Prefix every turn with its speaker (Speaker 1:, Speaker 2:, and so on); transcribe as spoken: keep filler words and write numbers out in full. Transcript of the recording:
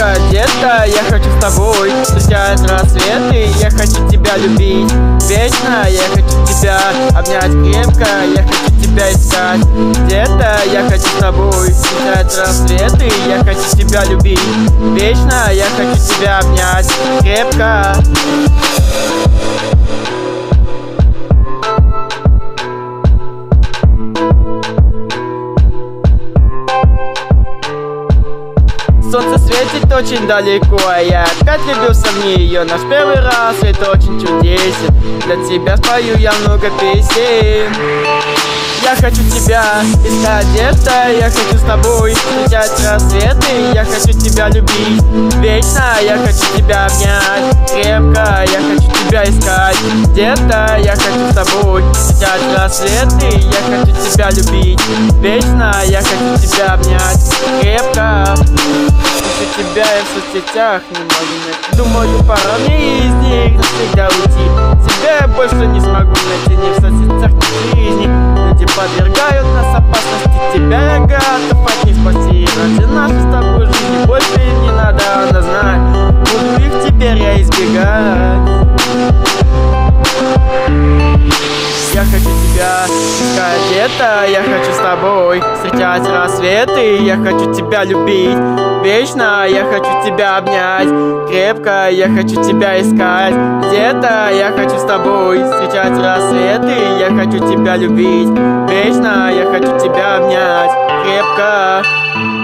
Speaker 1: Где-то я хочу с тобой встречать рассветы, я хочу тебя любить вечно, я хочу тебя обнять крепко, я хочу тебя искать. Где-то я хочу с тобой встречать рассветы, я хочу тебя любить вечно, я хочу тебя обнять крепко. Солнце светит очень далеко, а я опять влюбился в нее. Наш первый раз, это очень чудесен. Для тебя спою я много песен. Я хочу тебя искать где-то, я хочу с тобой встречать рассветы, я хочу тебя любить вечно, я хочу тебя обнять крепко, я хочу тебя искать где-то, я хочу с тобой встречать рассветы, я хочу тебя любить вечно, я хочу тебя обнять крепко. Ищу тебя я в соцсетях не могу найти, думаю, пора мне из них навсегда уйти. Тебя я больше не смогу найти ни в соцсетях, ни в жизни. Люди подвергают нас опасности, тебя я готов от них спасти. Ради нашей с тобой жизни больше им не надо, она знает. Буду их теперь я избегать. Я хочу тебя искать где-то, я хочу с тобой встречать рассветы, я хочу тебя любить вечно, я хочу тебя обнять крепко, я хочу тебя искать где-то, я хочу с тобой встречать рассветы, я хочу тебя любить вечно, я хочу тебя обнять крепко.